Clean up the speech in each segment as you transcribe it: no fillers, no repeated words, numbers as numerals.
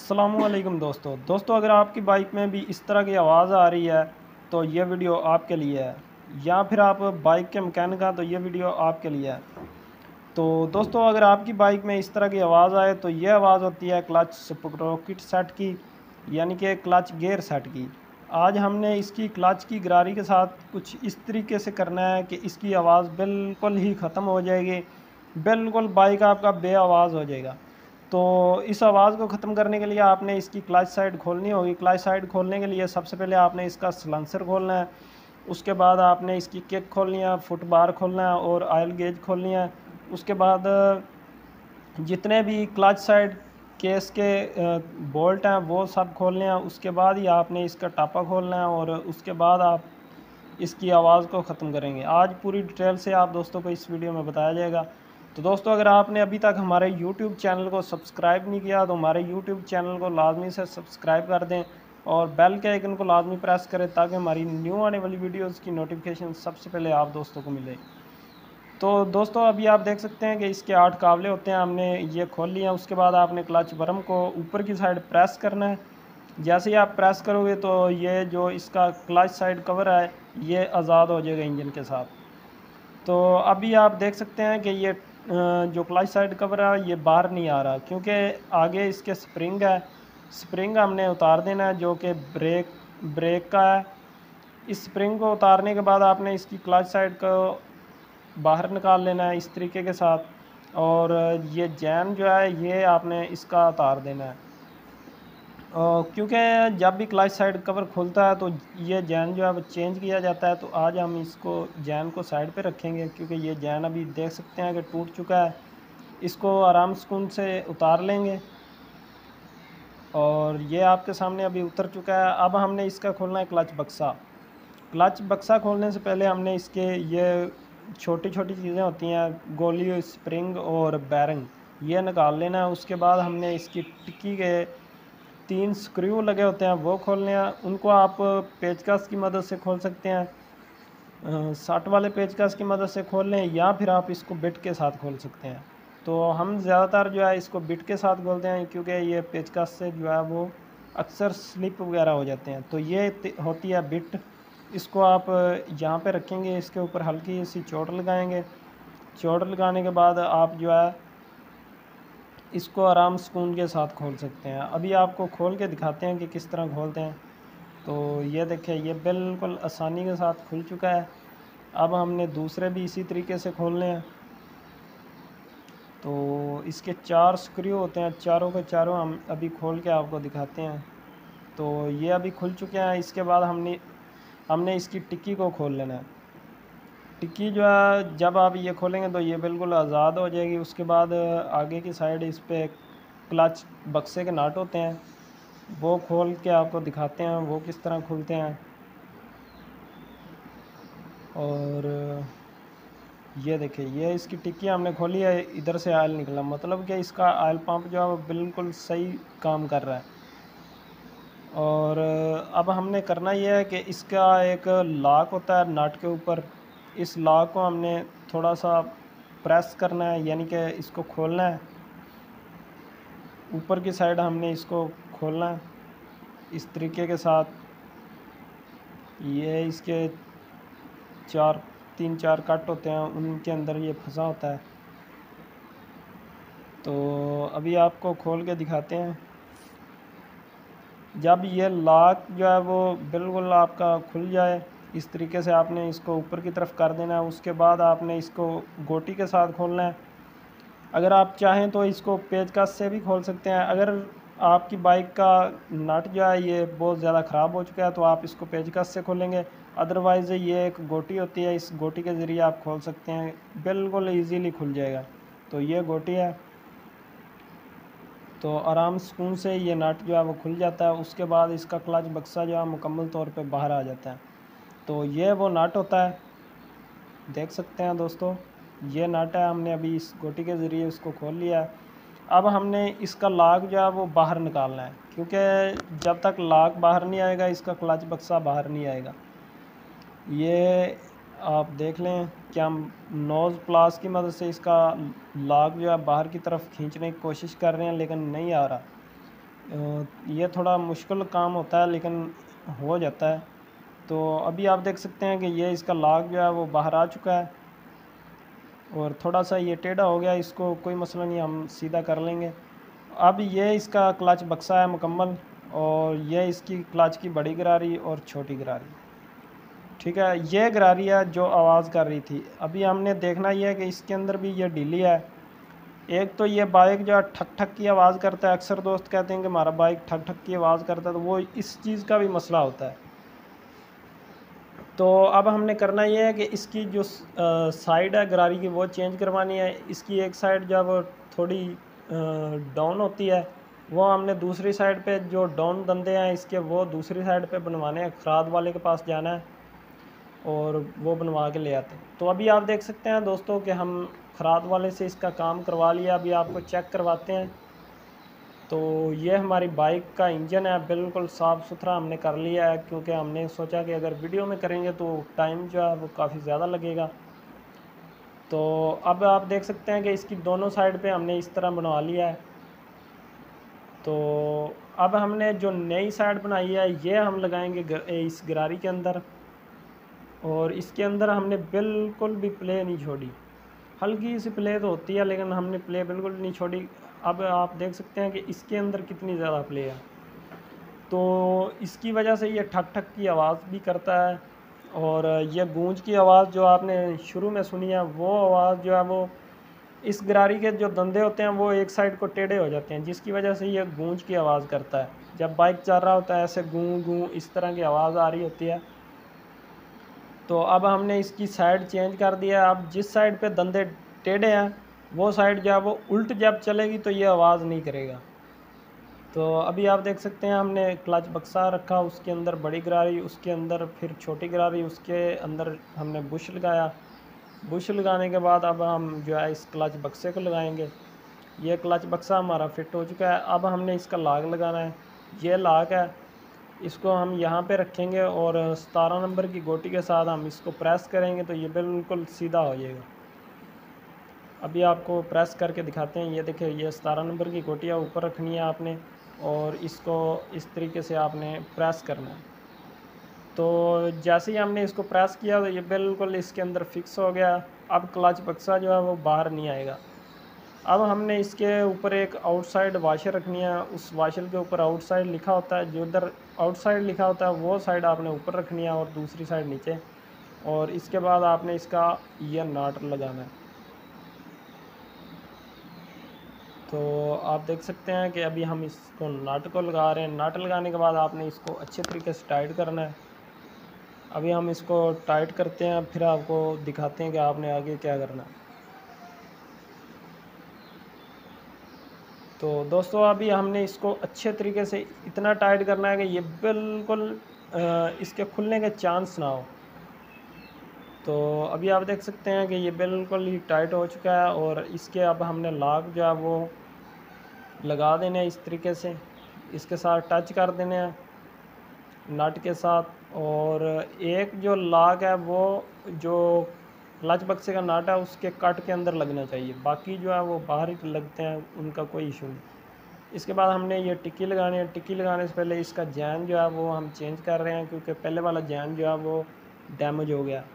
अस्सलामुअलैकुम दोस्तों अगर आपकी बाइक में भी इस तरह की आवाज़ आ रही है तो ये वीडियो आपके लिए है। या फिर आप बाइक के मैकेनिक हैं तो ये वीडियो आपके लिए है। तो दोस्तों अगर आपकी बाइक में इस तरह की आवाज़ आए तो ये आवाज़ होती है क्लच स्प्रोकेट सेट की, यानी कि क्लच गियर सेट की। आज हमने इसकी क्लच की गरारी के साथ कुछ इस तरीके से करना है कि इसकी आवाज़ बिल्कुल ही ख़त्म हो जाएगी, बिल्कुल बाइक आपका बे आवाज़ हो जाएगा। तो इस आवाज़ को ख़त्म करने के लिए आपने इसकी क्लच साइड खोलनी होगी। क्लच साइड खोलने के लिए सबसे पहले आपने इसका सलेंसर खोलना है, उसके बाद आपने इसकी किक खोलनी है, फुट बार खोलना है और ऑयल गेज खोलनी है। उसके बाद जितने भी क्लच साइड केस के बोल्ट हैं वो सब खोलने हैं। उसके बाद ही आपने इसका टापा खोलना है और उसके बाद आप इसकी आवाज़ को ख़त्म करेंगे। आज पूरी डिटेल से आप दोस्तों को इस वीडियो में बताया जाएगा। तो दोस्तों अगर आपने अभी तक हमारे यूट्यूब चैनल को सब्सक्राइब नहीं किया तो हमारे यूट्यूब चैनल को लाजमी से सब्सक्राइब कर दें और बेल के आइकन को लाजमी प्रेस करें ताकि हमारी न्यू आने वाली वीडियोज़ की नोटिफिकेशन सबसे पहले आप दोस्तों को मिले। तो दोस्तों अभी आप देख सकते हैं कि इसके 8 काबले होते हैं, हमने ये खोल लिए हैं। उसके बाद आपने क्लच बरम को ऊपर की साइड प्रेस करना है। जैसे ही आप प्रेस करोगे तो ये जो इसका क्लच साइड कवर है ये आज़ाद हो जाएगा इंजन के साथ। तो अभी आप देख सकते हैं कि ये जो क्लच साइड कवर है ये बाहर नहीं आ रहा क्योंकि आगे इसके स्प्रिंग है। स्प्रिंग हमने उतार देना है जो कि ब्रेक ब्रेक का है। इस स्प्रिंग को उतारने के बाद आपने इसकी क्लच साइड को बाहर निकाल लेना है इस तरीके के साथ। और ये जैन जो है ये आपने इसका उतार देना है क्योंकि जब भी क्लच साइड कवर खुलता है तो ये जैन जो है वो चेंज किया जाता है। तो आज हम इसको जैन को साइड पे रखेंगे क्योंकि ये जैन अभी देख सकते हैं कि टूट चुका है। इसको आराम सुकून से उतार लेंगे और ये आपके सामने अभी उतर चुका है। अब हमने इसका खोलना है क्लच बक्सा। क्लच बक्सा खोलने से पहले हमने इसके ये छोटी छोटी चीज़ें होती हैं, गोली, स्प्रिंग और बैरिंग, ये निकाल लेना है। उसके बाद हमने इसकी टिक्की के 3 स्क्रू लगे होते हैं वो खोलने हैं। उनको आप पेचकस की मदद से खोल सकते हैं, सट वाले पेचकस की मदद से खोल लें या फिर आप इसको बिट के साथ खोल सकते हैं। तो हम ज़्यादातर जो है इसको बिट के साथ खोलते हैं क्योंकि ये पेचकस से जो है वो अक्सर स्लिप वगैरह हो जाते हैं। तो ये होती है बिट। इसको आप यहाँ पे रखेंगे, इसके ऊपर हल्की सी चोट लगाएंगे। चोट लगाने के बाद आप जो है इसको आराम सुकून के साथ खोल सकते हैं। अभी आपको खोल के दिखाते हैं कि किस तरह खोलते हैं। तो ये देखिए ये बिल्कुल आसानी के साथ खुल चुका है। अब हमने दूसरे भी इसी तरीके से खोलने हैं। तो इसके 4 स्क्रू होते हैं, चारों के चारों हम अभी खोल के आपको दिखाते हैं। तो ये अभी खुल चुके हैं। इसके बाद हमने इसकी टिक्की को खोल लेना है। टिक्की जो है जब आप ये खोलेंगे तो ये बिल्कुल आज़ाद हो जाएगी। उसके बाद आगे की साइड इस पे क्लच बक्से के नट होते हैं वो खोल के आपको दिखाते हैं वो किस तरह खुलते हैं। और ये देखिए ये इसकी टिक्की हमने खोली है, इधर से ऑयल निकला, मतलब कि इसका ऑयल पंप जो है वो बिल्कुल सही काम कर रहा है। और अब हमने करना ये है कि इसका एक लॉक होता है नट के ऊपर, इस लॉक को हमने थोड़ा सा प्रेस करना है, यानी कि इसको खोलना है। ऊपर की साइड हमने इसको खोलना है इस तरीके के साथ। ये इसके 3-4 कट होते हैं, उनके अंदर ये फंसा होता है। तो अभी आपको खोल के दिखाते हैं। जब ये लॉक जो है वो बिल्कुल आपका खुल जाए इस तरीके से आपने इसको ऊपर की तरफ कर देना है। उसके बाद आपने इसको गोटी के साथ खोलना है। अगर आप चाहें तो इसको पेचकस से भी खोल सकते हैं। अगर आपकी बाइक का नट जो है ये बहुत ज़्यादा ख़राब हो चुका है तो आप इसको पेचकस से खोलेंगे। अदरवाइज़ ये एक गोटी होती है, इस गोटी के ज़रिए आप खोल सकते हैं, बिल्कुल ईजीली खुल जाएगा। तो ये गोटी है, तो आराम सुकून से ये नट जो है वो खुल जाता है। उसके बाद इसका क्लच बक्सा जो है मुकम्मल तौर पे बाहर आ जाता है। तो ये वो नट होता है, देख सकते हैं दोस्तों ये नट है। हमने अभी इस गोटी के ज़रिए इसको खोल लिया है। अब हमने इसका लॉक जो है वो बाहर निकालना है क्योंकि जब तक लॉक बाहर नहीं आएगा इसका क्लच बक्सा बाहर नहीं आएगा। ये आप देख लें कि हम नोज़ प्लास की मदद से इसका लॉक जो है बाहर की तरफ खींचने की कोशिश कर रहे हैं लेकिन नहीं आ रहा। ये थोड़ा मुश्किल काम होता है लेकिन हो जाता है। तो अभी आप देख सकते हैं कि ये इसका लॉक जो है वो बाहर आ चुका है और थोड़ा सा ये टेढ़ा हो गया, इसको कोई मसला नहीं, हम सीधा कर लेंगे। अब ये इसका क्लच बक्सा है मुकम्मल, और ये इसकी क्लच की बड़ी गरारी और छोटी गरारी। ठीक है, ये गरारी है जो आवाज़ कर रही थी। अभी हमने देखना ये है कि इसके अंदर भी ये ढीली है। एक तो ये बाइक जो है ठक ठक की आवाज़ करता है, अक्सर दोस्त कहते हैं कि हमारा बाइक ठक ठक की आवाज़ करता है, तो वो इस चीज़ का भी मसला होता है। तो अब हमने करना ये है कि इसकी जो साइड है गरारी की वो चेंज करवानी है। इसकी एक साइड जब थोड़ी डाउन होती है, वो हमने दूसरी साइड पे जो डाउन दंदे हैं इसके वो दूसरी साइड पे बनवाने हैं। खराद वाले के पास जाना है और वो बनवा के ले आते हैं। तो अभी आप देख सकते हैं दोस्तों कि हम खराद वाले से इसका काम करवा लिया। अभी आपको चेक करवाते हैं। तो ये हमारी बाइक का इंजन है, बिल्कुल साफ़ सुथरा हमने कर लिया है, क्योंकि हमने सोचा कि अगर वीडियो में करेंगे तो टाइम जो है वो काफ़ी ज़्यादा लगेगा। तो अब आप देख सकते हैं कि इसकी दोनों साइड पे हमने इस तरह बनवा लिया है। तो अब हमने जो नई साइड बनाई है ये हम लगाएंगे इस गरारी के अंदर, और इसके अंदर हमने बिल्कुल भी प्ले नहीं छोड़ी। हल्की सी प्ले तो होती है लेकिन हमने प्ले बिल्कुल नहीं छोड़ी। अब आप देख सकते हैं कि इसके अंदर कितनी ज़्यादा प्ले है, तो इसकी वजह से ये ठक ठक की आवाज़ भी करता है। और ये गूंज की आवाज़ जो आपने शुरू में सुनी है, वो आवाज़ जो है वो इस गरारी के जो दंदे होते हैं वो एक साइड को टेढ़े हो जाते हैं, जिसकी वजह से ये गूंज की आवाज़ करता है। जब बाइक चल रहा होता है ऐसे गूं गूं इस तरह की आवाज़ आ रही होती है। तो अब हमने इसकी साइड चेंज कर दिया है। अब जिस साइड पे दंदे टेढ़े हैं वो साइड जब वो उल्ट जब चलेगी तो ये आवाज़ नहीं करेगा। तो अभी आप देख सकते हैं हमने क्लच बक्सा रखा, उसके अंदर बड़ी गरारी, उसके अंदर फिर छोटी गरारी, उसके अंदर हमने बुश लगाया। बुश लगाने के बाद अब हम जो है इस क्लच बक्से को लगाएंगे। ये क्लच बक्सा हमारा फिट हो चुका है। अब हमने इसका लॉक लगाना है। ये लॉक है, इसको हम यहाँ पे रखेंगे और 17 नंबर की गोटी के साथ हम इसको प्रेस करेंगे तो ये बिल्कुल सीधा हो जाएगा। अभी आपको प्रेस करके दिखाते हैं। ये देखिए, ये 17 नंबर की गोटियाँ ऊपर रखनी है आपने, और इसको इस तरीके से आपने प्रेस करना है। तो जैसे ही हमने इसको प्रेस किया तो ये बिल्कुल इसके अंदर फिक्स हो गया। अब क्लच बक्सा जो है वो बाहर नहीं आएगा। अब हमने इसके ऊपर एक आउटसाइड वाशर रखनी है। उस वाशर के ऊपर आउटसाइड लिखा होता है, जो उधर आउटसाइड लिखा होता है वो साइड आपने ऊपर रखनी है और दूसरी साइड नीचे। और इसके बाद आपने इसका ये नट लगाना है। तो आप देख सकते हैं कि अभी हम इसको नट को लगा रहे हैं। नट लगाने के बाद आपने इसको अच्छे तरीके से टाइट करना है। अभी हम इसको टाइट करते हैं, फिर आपको दिखाते हैं कि आपने आगे क्या करना है। तो दोस्तों अभी हमने इसको अच्छे तरीके से इतना टाइट करना है कि ये बिल्कुल इसके खुलने के चांस ना हो। तो अभी आप देख सकते हैं कि ये बिल्कुल ही टाइट हो चुका है, और इसके अब हमने लॉक जो है वो लगा देने हैं इस तरीके से। इसके साथ टच कर देने हैं नट के साथ। और एक जो लॉक है वो जो क्लच बक्से का नट है उसके कट के अंदर लगना चाहिए, बाकी जो है वो बाहर ही लगते हैं, उनका कोई इशू नहीं। इसके बाद हमने ये टिक्की लगानी है। टिक्की लगाने से पहले इसका जैन जो है वो हम चेंज कर रहे हैं, क्योंकि पहले वाला जैन जो है वो डैमेज हो गया।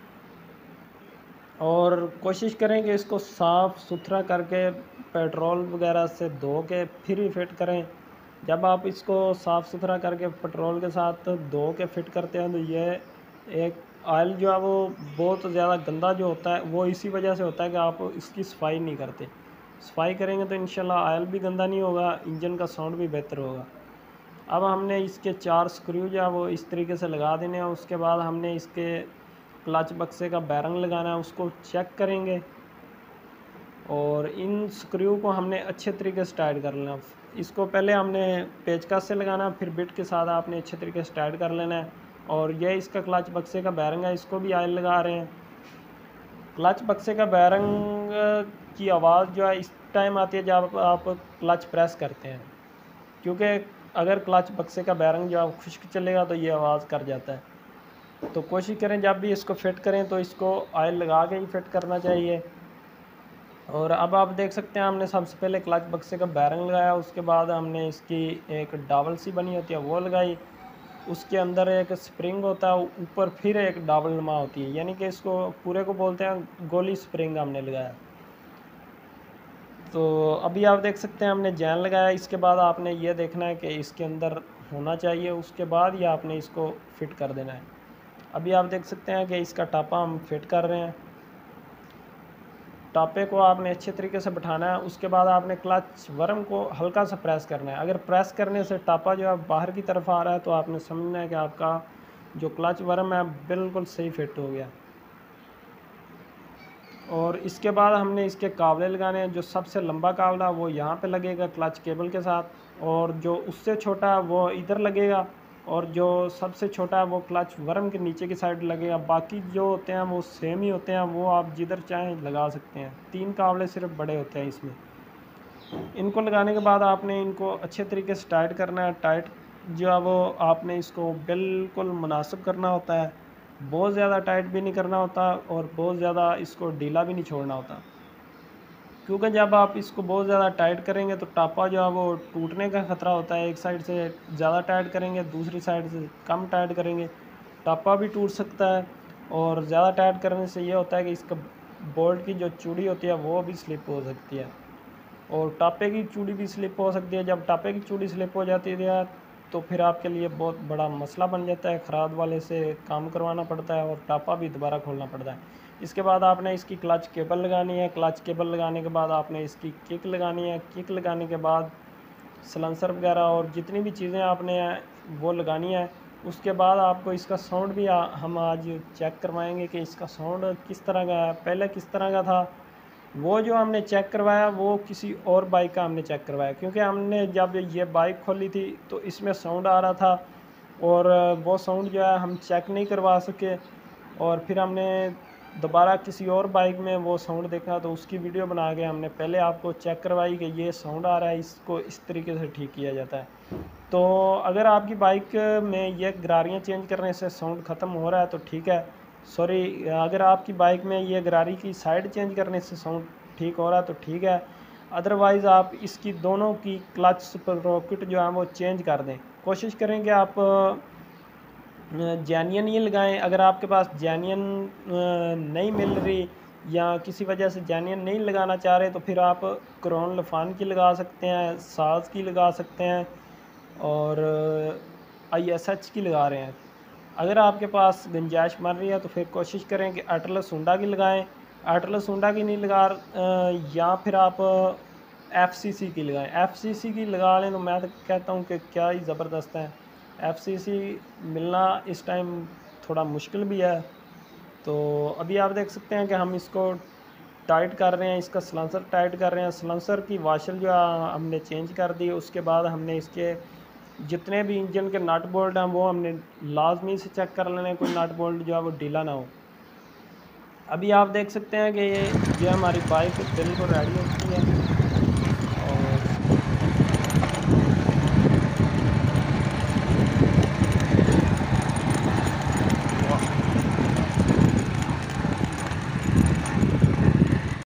और कोशिश करें कि इसको साफ़ सुथरा करके पेट्रोल वगैरह से धो के फिर ही फिट करें। जब आप इसको साफ़ सुथरा करके पेट्रोल के साथ धो के फिट करते हैं तो ये एक ऑयल जो है वो बहुत ज़्यादा गंदा जो होता है वो इसी वजह से होता है कि आप इसकी सफाई नहीं करते। सफाई करेंगे तो इंशाल्लाह ऑयल भी गंदा नहीं होगा, इंजन का साउंड भी बेहतर होगा। अब हमने इसके 4 स्क्रू जो है वो इस तरीके से लगा देने हैं। उसके बाद हमने इसके क्लच बक्से का बैरंग लगाना है, उसको चेक करेंगे, और इन स्क्रू को हमने अच्छे तरीके से टाइट कर लेना। इसको पहले हमने पेचकस से लगाना, फिर बिट के साथ आपने अच्छे तरीके से टाइट कर लेना है। और ये इसका क्लच बक्से का बैरंग है, इसको भी ऑयल लगा रहे हैं। क्लच बक्से का बैरंग की आवाज़ जो है इस टाइम आती है जब आप क्लच प्रेस करते हैं, क्योंकि अगर क्लच बक्से का बैरंग जो है खुश्क चलेगा तो ये आवाज़ कर जाता है। तो कोशिश करें जब भी इसको फिट करें तो इसको ऑयल लगा के ही फिट करना चाहिए। और अब आप देख सकते हैं हमने सबसे पहले क्लच बक्से का बैरिंग लगाया, उसके बाद हमने इसकी एक डाबल सी बनी होती है वो लगाई, उसके अंदर एक स्प्रिंग होता है, ऊपर फिर एक डाबल नुमा होती है, यानी कि इसको पूरे को बोलते हैं गोली स्प्रिंग हमने लगाया। तो अभी आप देख सकते हैं हमने जैन लगाया, इसके बाद आपने ये देखना है कि इसके अंदर होना चाहिए, उसके बाद ही आपने इसको फिट कर देना है। अभी आप देख सकते हैं कि इसका टापा हम फिट कर रहे हैं। टापे को आपने अच्छे तरीके से बिठाना है, उसके बाद आपने क्लच वर्म को हल्का सा प्रेस करना है। अगर प्रेस करने से टापा जो है बाहर की तरफ आ रहा है तो आपने समझना है कि आपका जो क्लच वर्म है बिल्कुल सही फिट हो गया। और इसके बाद हमने इसके कावले लगाने हैं। जो सबसे लंबा कावला वो यहाँ पे लगेगा क्लच केबल के साथ, और जो उससे छोटा है वो इधर लगेगा, और जो सबसे छोटा है वो क्लच वर्म के नीचे की साइड लगेगा। बाकी जो होते हैं वो सेम ही होते हैं, वो आप जिधर चाहें लगा सकते हैं। 3 कावले सिर्फ बड़े होते हैं इसमें। इनको लगाने के बाद आपने इनको अच्छे तरीके से टाइट करना है। टाइट जो है वो आपने इसको बिल्कुल मुनासिब करना होता है, बहुत ज़्यादा टाइट भी नहीं करना होता और बहुत ज़्यादा इसको ढीला भी नहीं छोड़ना होता, क्योंकि जब आप इसको बहुत ज़्यादा टाइट करेंगे तो टापा जो है वो टूटने का ख़तरा होता है। एक साइड से ज़्यादा टाइट करेंगे, दूसरी साइड से कम टाइट करेंगे, टापा भी टूट सकता है। और ज़्यादा टाइट करने से ये होता है कि इसका बोल्ट की जो चूड़ी होती है वो भी स्लिप हो सकती है, और टापे की चूड़ी भी स्लिप हो सकती है। जब टापे की चूड़ी स्लिप हो जाती है तो फिर आपके लिए बहुत बड़ा मसला बन जाता है, ख़राद वाले से काम करवाना पड़ता है और टापा भी दोबारा खोलना पड़ता है। इसके बाद आपने इसकी क्लच केबल लगानी है। क्लच केबल लगाने के बाद आपने इसकी किक लगानी है। किक लगाने के बाद सलेंसर वगैरह और जितनी भी चीज़ें आपने वो लगानी है। उसके बाद आपको इसका साउंड भी हम आज चेक करवाएंगे कि इसका साउंड किस तरह का है। पहले किस तरह का था वो जो हमने चेक करवाया वो किसी और बाइक का हमने चेक करवाया, क्योंकि हमने जब ये बाइक खोली थी तो इसमें साउंड आ रहा था और वो साउंड जो है हम चेक नहीं करवा सके, और फिर हमने दोबारा किसी और बाइक में वो साउंड देखा तो उसकी वीडियो बना के हमने पहले आपको चेक करवाई कि ये साउंड आ रहा है, इसको इस तरीके से ठीक किया जाता है। तो अगर आपकी बाइक में ये गरारियाँ चेंज करने से साउंड ख़त्म हो रहा है तो ठीक है, सॉरी, अगर आपकी बाइक में ये गरारी की साइड चेंज करने से साउंड ठीक हो रहा है तो ठीक है। अदरवाइज़ आप इसकी दोनों की क्लच स्प्रोकेट जो है वो चेंज कर दें। कोशिश करें कि आप जेन्युइन ही लगाएं। अगर आपके पास जेन्युइन नहीं मिल रही या किसी वजह से जेन्युइन नहीं लगाना चाह रहे तो फिर आप क्रोन लफान की लगा सकते हैं, साज की लगा सकते हैं, और ISH की लगा रहे हैं। अगर आपके पास गुंजाइश बन रही है तो फिर कोशिश करें कि अटलस हुंडा की लगाएं। अटलस हुंडा की नहीं लगा या फिर आप FCC की लगाएं। FCC की लगा लें तो मैं तो कहता हूँ कि क्या ही ज़बरदस्त है। FCC मिलना इस टाइम थोड़ा मुश्किल भी है। तो अभी आप देख सकते हैं कि हम इसको टाइट कर रहे हैं, इसका सलेंसर टाइट कर रहे हैं। सलेंसर की वाशल जो है हमने चेंज कर दी। उसके बाद हमने इसके जितने भी इंजन के नट बोल्ट हैं वो हमने लाजमी से चेक कर लेने, कोई नट बोल्ट जो है वो ढीला ना हो। अभी आप देख सकते हैं कि ये हमारी बाइक बिल्कुल रेडी है।